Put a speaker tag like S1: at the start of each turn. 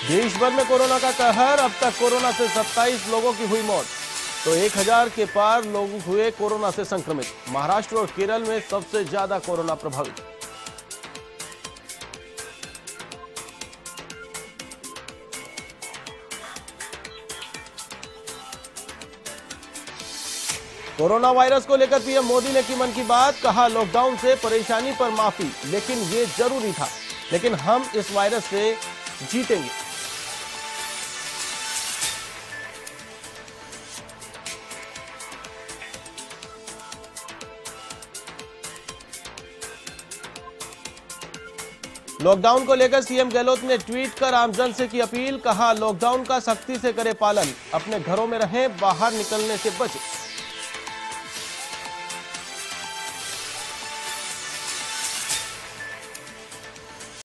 S1: देश भर में कोरोना का कहर, अब तक कोरोना से 27 लोगों की हुई मौत, तो 1000 के पार लोग हुए कोरोना से संक्रमित। महाराष्ट्र और केरल में सबसे ज्यादा कोरोना प्रभावित। कोरोना वायरस को लेकर पीएम मोदी ने की मन की बात, कहा लॉकडाउन से परेशानी पर माफी, लेकिन ये जरूरी था, लेकिन हम इस वायरस से जीतेंगे। लॉकडाउन को लेकर सीएम गहलोत ने ट्वीट कर आमजन से की अपील, कहा लॉकडाउन का सख्ती से करें पालन, अपने घरों में रहें, बाहर निकलने से बचें।